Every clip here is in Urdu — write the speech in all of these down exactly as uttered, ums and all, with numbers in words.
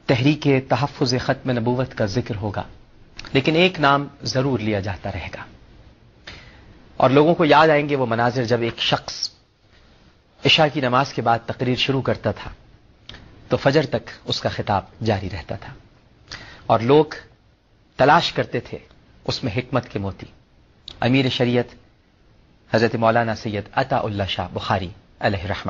تحریک تحفظ ختم نبوت کا ذکر ہوگا، لیکن ایک نام ضرور لیا جاتا رہے گا، اور لوگوں کو یاد آئیں گے وہ مناظر جب ایک شخص عشاء کی نماز کے بعد تقریر شروع کرتا تھا تو فجر تک اس کا خطاب جاری رہتا تھا، اور لوگ تلاش کرتے تھے اس میں حکمت کے موتی۔ امیر شریعت حضرت مولانا سید عطا اللہ شاہ بخاری علیہ رحمہ۔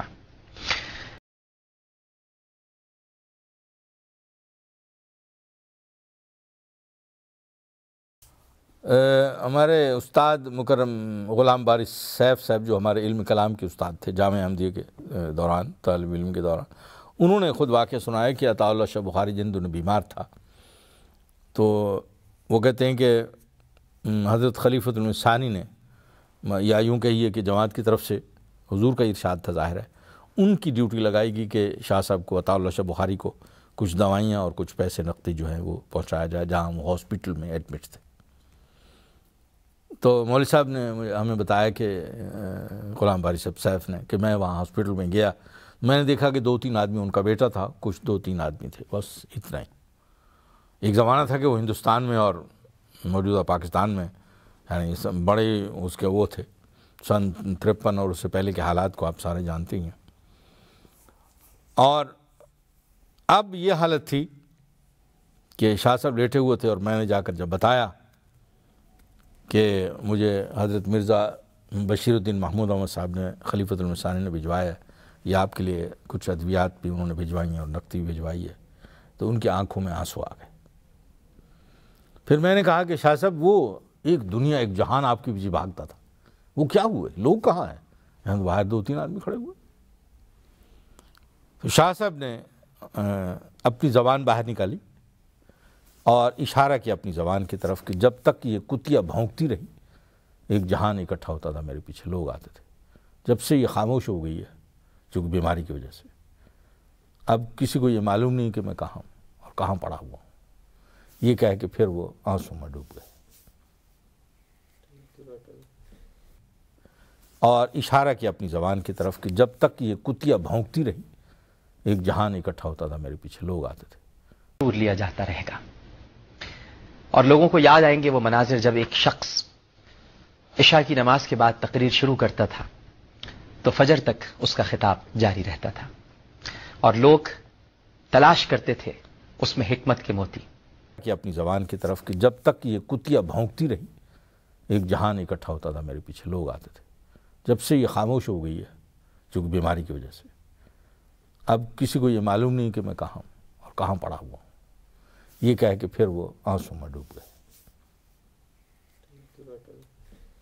ہمارے استاد مکرم غلام باری سیف صاحب جو ہمارے علم کلام کے استاد تھے جامعہ احمدیہ کے دوران، طالب علم کے دوران، انہوں نے خود واقعہ سنایا کہ عطا اللہ شاہ بخاری جن دنوں بیمار تھا تو وہ کہتے ہیں کہ حضرت خلیفۃ المسیح ثانی نے، یا یوں کہیے کہ جماعت کی طرف سے حضور کا ارشاد تھا، ظاہر ہے ان کی ڈیوٹی لگائی گئی کہ شاہ صاحب کو، عطا اللہ شاہ بخاری کو کچھ دوائیاں اور کچھ پیسے نقدی جو ہیں وہ پہنچایا جائے جہاں وہ ہاسپٹل میں ایڈمٹ تھے۔ تو مولوی صاحب نے ہمیں بتایا کہ غلام باری صاحب سیف نے کہ میں وہاں ہاسپٹل میں گیا، میں نے دیکھا کہ دو تین آدمی، ان کا بیٹا تھا، کچھ دو تین آدمی تھے، بس اتنا ہی۔ ایک زمانہ تھا کہ وہ ہندوستان میں اور موجودہ پاکستان میں یعنی بڑے اس کے وہ تھے، سن ترپن اور اس سے پہلے کے حالات کو آپ سارے جانتے ہیں۔ اور اب یہ حالت تھی کہ شاہ صاحب لیٹے ہوئے تھے، اور میں نے جا کر جب بتایا کہ مجھے حضرت مرزا بشیر الدین محمود احمد صاحب نے، خلیفۃ المسیح ثانی نے بھجوایا ہے، یہ آپ کے لیے کچھ ادویات بھی انہوں نے بھجوائی ہیں اور نقدی بھی بھجوائی ہے، تو ان کی آنکھوں میں آنسو آ گئے۔ پھر میں نے کہا کہ شاہ صاحب وہ ایک دنیا، ایک جہان آپ کے پیچھے بھاگتا تھا، وہ کیا ہوئے؟ لوگ کہاں ہیں؟ یہاں باہر دو تین آدمی کھڑے ہوئے۔ تو شاہ صاحب نے اپنی زبان باہر نکالی اور اشارہ کیا اپنی زبان کی طرف کہ جب تک یہ کتیا بھونکتی رہی ایک جہان اکٹھا ہوتا تھا، میرے پیچھے لوگ آتے تھے، جب سے یہ خاموش ہو گئی ہے چونکہ بیماری کی وجہ سے، اب کسی کو یہ معلوم نہیں کہ میں کہاں ہوں اور کہاں پڑا ہوا ہوں۔ یہ کہہ کہ پھر وہ آنسوں میں ڈوب گئے اور اشارہ کیا اپنی زبان کی طرف کہ جب تک یہ کتیا بھونکتی رہی ایک جہان اکٹھا ہوتا تھا، میرے پیچھے لوگ آتے تھے۔ دور لیا جاتا رہے گا، اور لوگوں کو یاد آئیں گے وہ مناظر جب ایک شخص عشاء کی نماز کے بعد تقریر شروع کرتا تھا تو فجر تک اس کا خطاب جاری رہتا تھا، اور لوگ تلاش کرتے تھے اس میں حکمت کے موتی۔ کہ اپنی زبان کی طرف کہ جب تک یہ کتیا بھونکتی رہی ایک جہان اکٹھا ہوتا تھا، میرے پیچھے لوگ آتے تھے، جب سے یہ خاموش ہو گئی ہے چونکہ بیماری کی وجہ سے، اب کسی کو یہ معلوم نہیں کہ میں کہاں ہوں اور کہاں پڑا ہوا ہوں۔ یہ کہہ کہ پھر وہ آنسوں میں ڈوب گئے